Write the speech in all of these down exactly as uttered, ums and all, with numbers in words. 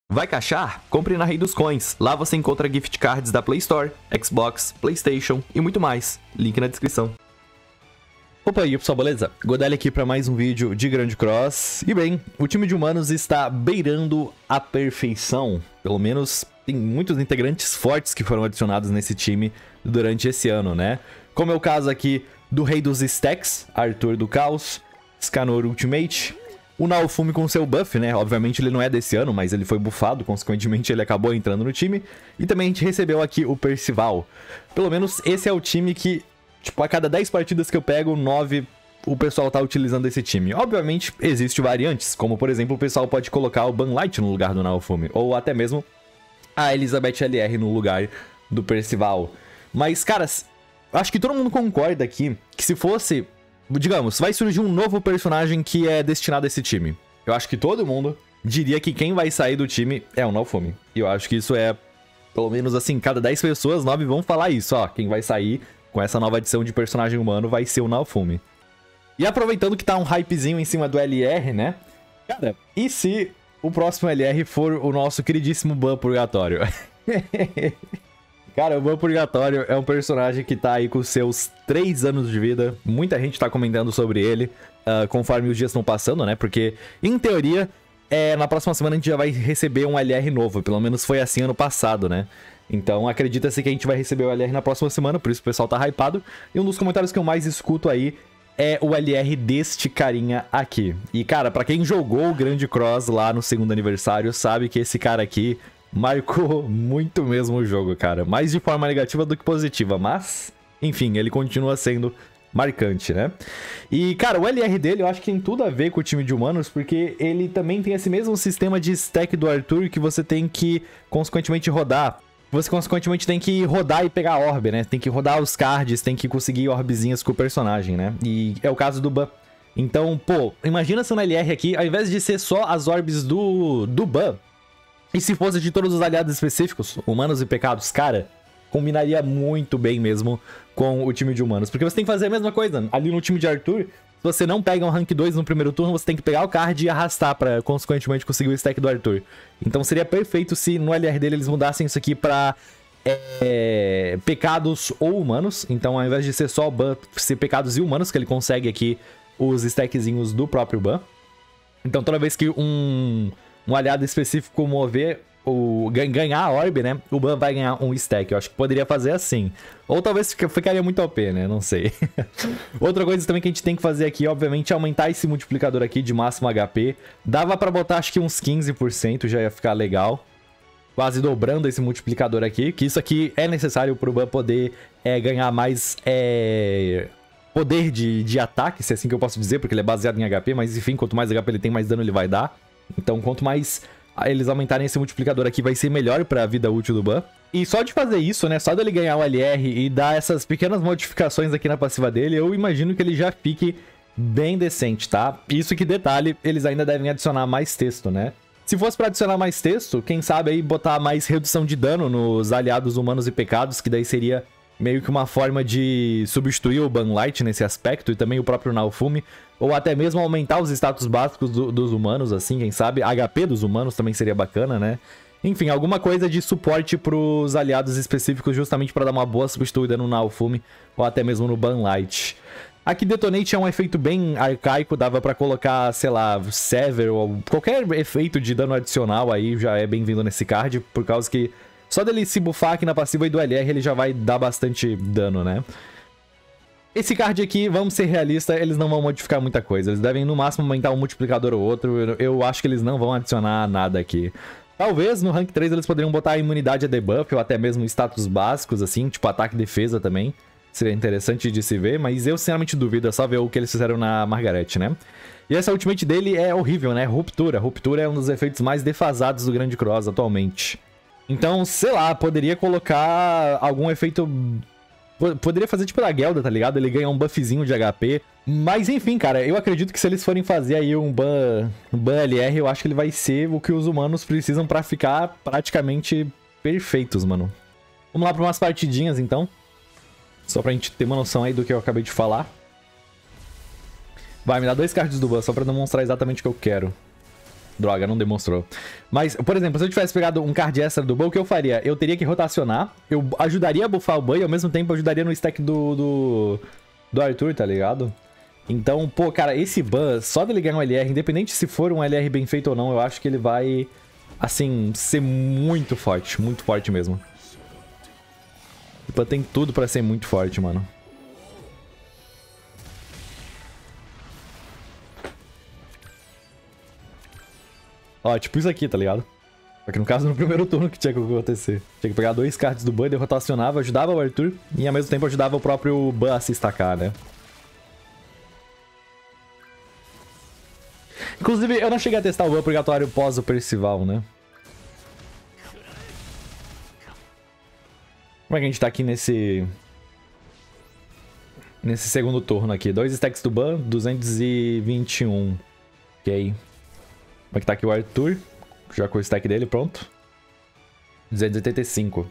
Vai caixar? Compre na Rei dos Coins. Lá você encontra gift cards da Play Store, Xbox, PlayStation e muito mais. Link na descrição. Opa, e aí pessoal, beleza? Godel aqui para mais um vídeo de Grande Cross. E bem, o time de humanos está beirando a perfeição. Pelo menos tem muitos integrantes fortes que foram adicionados nesse time durante esse ano, né? Como é o caso aqui do Rei dos Stacks, Arthur do Caos, Scanor Ultimate, o Naofumi com seu buff, né? Obviamente ele não é desse ano, mas ele foi buffado, consequentemente ele acabou entrando no time. E também a gente recebeu aqui o Percival. Pelo menos esse é o time que, tipo, a cada dez partidas que eu pego, nove o pessoal tá utilizando esse time. Obviamente existem variantes, como por exemplo o pessoal pode colocar o Banlight no lugar do Naofumi, ou até mesmo a Elizabeth L R no lugar do Percival. Mas, caras, acho que todo mundo concorda aqui que se fosse... Digamos, vai surgir um novo personagem que é destinado a esse time. Eu acho que todo mundo diria que quem vai sair do time é o Naofumi. E eu acho que isso é, pelo menos assim, cada dez pessoas, nove vão falar isso, ó. Quem vai sair com essa nova adição de personagem humano vai ser o Naofumi. E aproveitando que tá um hypezinho em cima do L R, né? Cara, e se o próximo L R for o nosso queridíssimo Ban Purgatório? Cara, o Ban Purgatório é um personagem que tá aí com seus três anos de vida. Muita gente tá comentando sobre ele, uh, conforme os dias estão passando, né? Porque, em teoria, é, na próxima semana a gente já vai receber um L R novo. Pelo menos foi assim ano passado, né? Então, acredita-se que a gente vai receber o L R na próxima semana, por isso o pessoal tá hypado. E um dos comentários que eu mais escuto aí é o L R deste carinha aqui. E, cara, pra quem jogou o Grande Cross lá no segundo aniversário, sabe que esse cara aqui marcou muito mesmo o jogo, cara. Mais de forma negativa do que positiva, mas, enfim, ele continua sendo marcante, né? E, cara, o L R dele eu acho que tem tudo a ver com o time de humanos, porque ele também tem esse mesmo sistema de stack do Arthur que você tem que, consequentemente, rodar. Você, consequentemente, tem que rodar e pegar orb, né? Tem que rodar os cards, tem que conseguir orbzinhas com o personagem, né? E é o caso do Ban. Então, pô, imagina se no L R aqui, ao invés de ser só as orbs do, do Ban, e se fosse de todos os aliados específicos, humanos e pecados, cara, combinaria muito bem mesmo com o time de humanos. Porque você tem que fazer a mesma coisa. Ali no time de Arthur, se você não pega um rank dois no primeiro turno, você tem que pegar o card e arrastar pra, consequentemente, conseguir o stack do Arthur. Então seria perfeito se no L R dele eles mudassem isso aqui pra é, pecados ou humanos. Então ao invés de ser só Ban, ser pecados e humanos, que ele consegue aqui os stackzinhos do próprio Ban. Então toda vez que um... um aliado específico mover, o, ganhar a orb, né? O Ban vai ganhar um stack. Eu acho que poderia fazer assim. Ou talvez ficaria muito O P, né? Não sei. Outra coisa também que a gente tem que fazer aqui, obviamente, é aumentar esse multiplicador aqui de máximo H P. Dava pra botar, acho que uns quinze por cento, já ia ficar legal. Quase dobrando esse multiplicador aqui. Que isso aqui é necessário pro Ban poder é, ganhar mais... É... poder de, de ataque, se é assim que eu posso dizer, porque ele é baseado em H P. Mas, enfim, quanto mais H P ele tem, mais dano ele vai dar. Então, quanto mais eles aumentarem esse multiplicador aqui, vai ser melhor pra vida útil do Ban. E só de fazer isso, né, só dele ganhar o L R e dar essas pequenas modificações aqui na passiva dele, eu imagino que ele já fique bem decente, tá? Isso que, detalhe, eles ainda devem adicionar mais texto, né? Se fosse pra adicionar mais texto, quem sabe aí botar mais redução de dano nos aliados humanos e pecados, que daí seria meio que uma forma de substituir o Banlight nesse aspecto, e também o próprio Naofumi, ou até mesmo aumentar os status básicos do, dos humanos, assim, quem sabe. H P dos humanos também seria bacana, né? Enfim, alguma coisa de suporte pros aliados específicos, justamente para dar uma boa substituída no Naofumi, ou até mesmo no Banlight. Aqui Detonate é um efeito bem arcaico, dava pra colocar, sei lá, Sever, ou qualquer efeito de dano adicional aí já é bem-vindo nesse card, por causa que só dele se buffar aqui na passiva e do L R, ele já vai dar bastante dano, né? Esse card aqui, vamos ser realistas, eles não vão modificar muita coisa. Eles devem, no máximo, aumentar um multiplicador ou outro. Eu, eu acho que eles não vão adicionar nada aqui. Talvez, no rank três, eles poderiam botar a imunidade a debuff, ou até mesmo status básicos, assim, tipo ataque e defesa também. Seria interessante de se ver, mas eu, sinceramente, duvido. É só ver o que eles fizeram na Margaret, né? E essa ultimate dele é horrível, né? Ruptura. Ruptura é um dos efeitos mais defasados do Grande Cross atualmente. Então, sei lá, poderia colocar algum efeito... Poderia fazer tipo da Gelda, tá ligado? Ele ganha um buffzinho de H P. Mas enfim, cara, eu acredito que se eles forem fazer aí um ban, um ban L R, eu acho que ele vai ser o que os humanos precisam pra ficar praticamente perfeitos, mano. Vamos lá pra umas partidinhas, então. Só pra gente ter uma noção aí do que eu acabei de falar. Vai, me dá dois cards do ban, só pra demonstrar exatamente o que eu quero. Droga, não demonstrou. Mas, por exemplo, se eu tivesse pegado um card extra do Ban, o que eu faria? Eu teria que rotacionar, eu ajudaria a buffar o Ban e ao mesmo tempo ajudaria no stack do, do, do Arthur, tá ligado? Então, pô, cara, esse Ban, só dele ganhar um L R, independente se for um L R bem feito ou não, eu acho que ele vai, assim, ser muito forte, muito forte mesmo. O Ban tem tudo pra ser muito forte, mano. Ó, tipo isso aqui, tá ligado? Só que no caso, no primeiro turno que tinha que acontecer. Tinha que pegar dois cards do Ban, ele rotacionava, ajudava o Arthur e ao mesmo tempo ajudava o próprio Ban a se estacar, né? Inclusive, eu não cheguei a testar o Ban obrigatório pós o Percival, né? Como é que a gente tá aqui nesse... Nesse segundo turno aqui? Dois stacks do Ban, duzentos e vinte e um. Ok. Como é que tá aqui o Arthur? Já com o stack dele, pronto. duzentos e oitenta e cinco.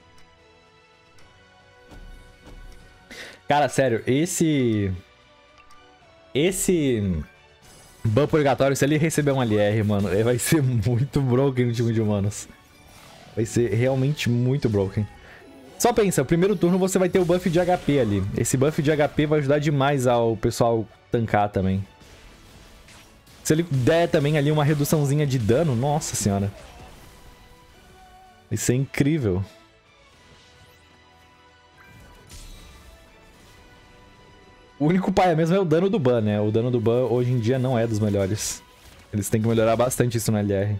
Cara, sério, esse... Esse... Ban purgatório, se ele receber um L R, mano, ele vai ser muito broken no time de humanos. Vai ser realmente muito broken. Só pensa, o primeiro turno você vai ter o buff de H P ali. Esse buff de H P vai ajudar demais ao pessoal tancar também. Se ele der também ali uma reduçãozinha de dano, nossa senhora. Isso é incrível. O único paia mesmo é o dano do Ban, né? O dano do Ban hoje em dia não é dos melhores. Eles têm que melhorar bastante isso no L R.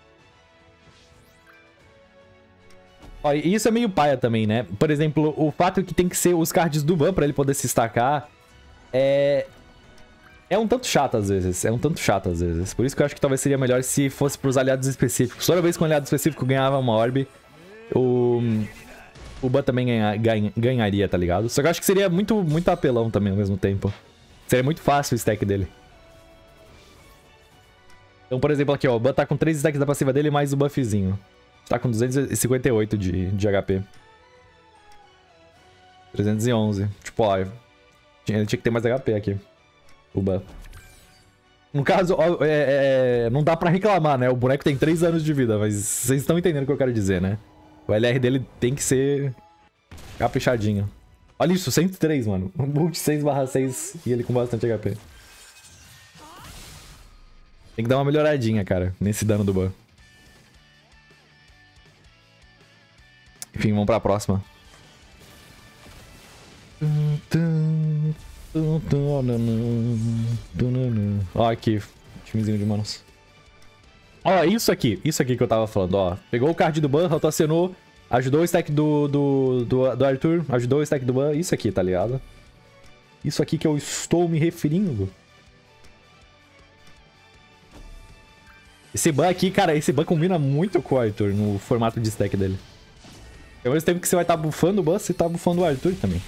Ó, e isso é meio paia também, né? Por exemplo, o fato que tem que ser os cards do Ban pra ele poder se estacar é... É um tanto chato às vezes, é um tanto chato às vezes. Por isso que eu acho que talvez seria melhor se fosse pros aliados específicos. Toda vez que um aliado específico ganhava uma orb, o, o Ban também ganha, ganha, ganharia, tá ligado? Só que eu acho que seria muito, muito apelão também ao mesmo tempo. Seria muito fácil o stack dele. Então, por exemplo, aqui ó, o Ban tá com três stacks da passiva dele mais o buffzinho. Tá com duzentos e cinquenta e oito de, de H P. trezentos e onze. Tipo, ó, ele tinha que ter mais H P aqui. O Ban. No caso, ó, é, é, não dá pra reclamar, né? O boneco tem três anos de vida, mas vocês estão entendendo o que eu quero dizer, né? O L R dele tem que ser caprichadinho. Olha isso, cento e três, mano. Um bolt seis barra seis e ele com bastante H P. Tem que dar uma melhoradinha, cara, nesse dano do Ban. Enfim, vamos pra próxima. Ó aqui, timezinho de manos. Ó, isso aqui, isso aqui que eu tava falando, ó. Pegou o card do Ban, rotacionou, ajudou o stack do, do, do, do Arthur, ajudou o stack do Ban, isso aqui, tá ligado? Isso aqui que eu estou me referindo. Esse Ban aqui, cara, esse Ban combina muito com o Arthur no formato de stack dele. Ao mesmo tempo que você vai estar tá buffando o Ban, você tá buffando o Arthur também.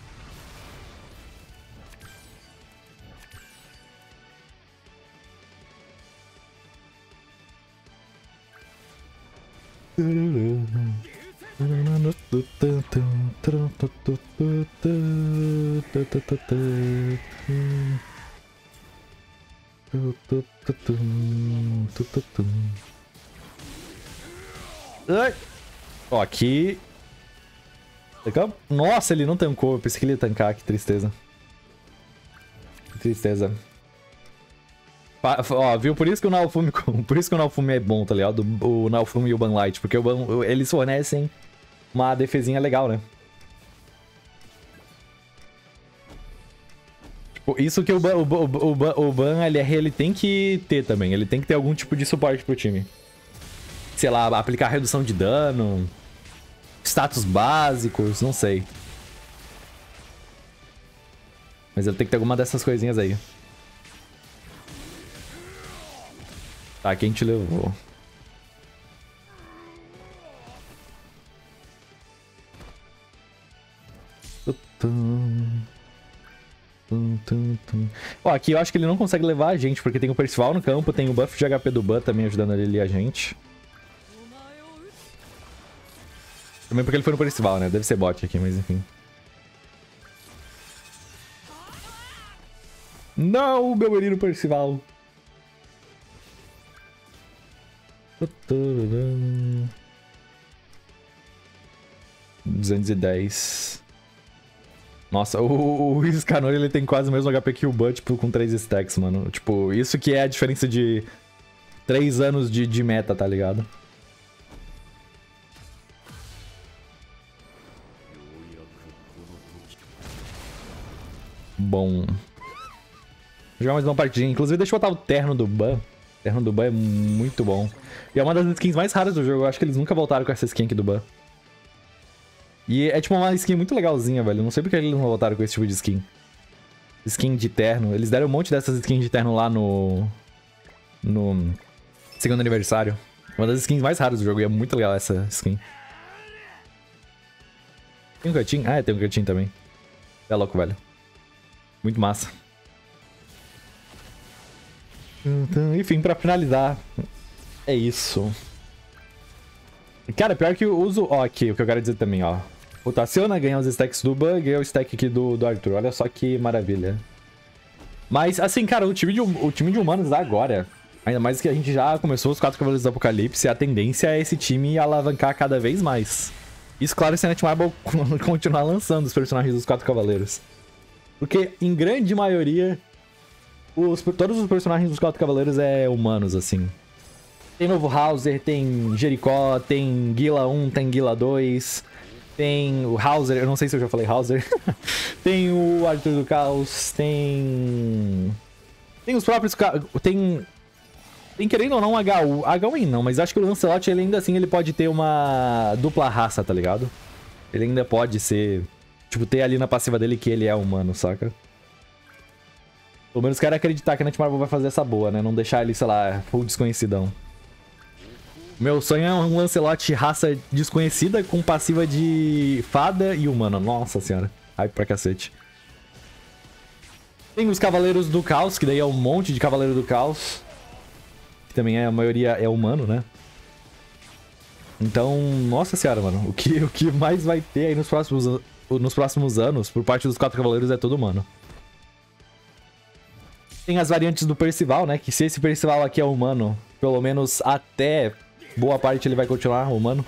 Ó, aqui... Nossa, ele não tancou. Eu pensei que ele ia tancar. Que tristeza. Que tristeza. Ó, viu? Por isso que o Naofumi, por isso que o Naofumi é bom, tá ligado? O Naofumi e o Banlight. Porque o Ban, eles fornecem uma defesinha legal, né? Tipo, isso que o Ban, o, o, o Ban, o Ban L R, ele tem que ter também. Ele tem que ter algum tipo de suporte pro time. Sei lá, aplicar redução de dano... Status básicos, não sei. Mas ele tem que ter alguma dessas coisinhas aí. Tá, quem te levou? Ó, aqui eu acho que ele não consegue levar a gente, porque tem o Percival no campo, tem o buff de H P do Ban também ajudando ele e a gente. Também porque ele foi no Percival, né? Deve ser bot aqui, mas enfim. Não, meu menino Percival. duzentos e dez. Nossa, o, o Scanor, ele tem quase o mesmo H P que o Ban, tipo, com três stacks, mano. Tipo, isso que é a diferença de três anos de, de meta, tá ligado? Bom. Vou jogar mais uma partidinha. Inclusive, deixa eu botar o terno do Ban. O terno do Ban é muito bom. E é uma das skins mais raras do jogo. Eu acho que eles nunca voltaram com essa skin aqui do Ban. E é tipo uma skin muito legalzinha, velho. Não sei porque eles não voltaram com esse tipo de skin. Skin de terno. Eles deram um monte dessas skins de terno lá no... No... Segundo aniversário. Uma das skins mais raras do jogo. E é muito legal essa skin. Tem um cantinho? Ah, é, tem um cantinho também. É louco, velho. Muito massa. Então, enfim, pra finalizar, é isso. Cara, pior que eu uso... Ó, aqui, o que eu quero dizer também, ó. O Tassiona ganha os stacks do Ban, ganha o stack aqui do, do Arthur. Olha só que maravilha. Mas, assim, cara, o time de, o time de humanos agora, ainda mais que a gente já começou os quatro Cavaleiros do Apocalipse, a tendência é esse time alavancar cada vez mais. Isso, claro, se a Netmarble continuar lançando os personagens dos quatro Cavaleiros. Porque, em grande maioria, os, todos os personagens dos quatro Cavaleiros é humanos, assim. Tem novo Hauser, tem Jericó, tem Gila um, tem Gila dois, tem o Hauser, eu não sei se eu já falei Hauser. Tem o Arthur do Caos, tem... Tem os próprios... Tem... Tem querendo ou não H U, H U não, mas acho que o Lancelot, ele ainda assim, ele pode ter uma dupla raça, tá ligado? Ele ainda pode ser... Tipo, ter ali na passiva dele que ele é humano, saca? Pelo menos quero acreditar que a Netmarble vai fazer essa boa, né? Não deixar ele, sei lá, full desconhecidão. Meu sonho é um Lancelot raça desconhecida com passiva de fada e humana. Nossa senhora. Hype pra cacete. Tem os Cavaleiros do Caos, que daí é um monte de Cavaleiro do Caos. Que também é, a maioria é humano, né? Então, nossa senhora, mano. O que, o que mais vai ter aí nos próximos, nos próximos anos, por parte dos quatro Cavaleiros, é todo humano. Tem as variantes do Percival, né? Que se esse Percival aqui é humano, pelo menos até... Boa parte ele vai continuar humano.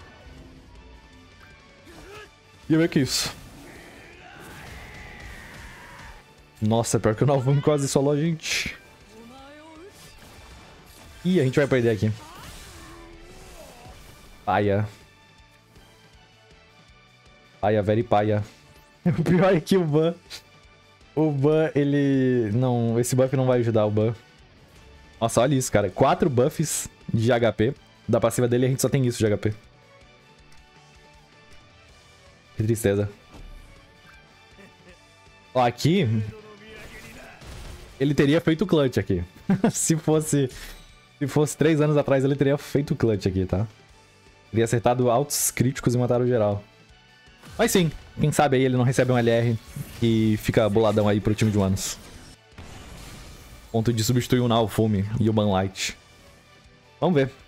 E eu ver que isso. Nossa, pior que o Nalvum quase solou a gente. Ih, a gente vai perder aqui. Paia. Paia, very paia. O pior é que o Ban... O Ban, ele... Não, esse buff não vai ajudar o Ban. Nossa, olha isso, cara. Quatro buffs de H P. Da passiva dele a gente só tem isso de H P. Que tristeza. Ó, aqui... Ele teria feito clutch aqui. Se fosse... Se fosse três anos atrás, ele teria feito clutch aqui, tá? Teria acertado altos críticos e matado geral. Mas sim, quem sabe aí ele não recebe um L R e fica boladão aí pro time de humanos. Ponto de substituir o Naofumi e o Banlight. Vamos ver.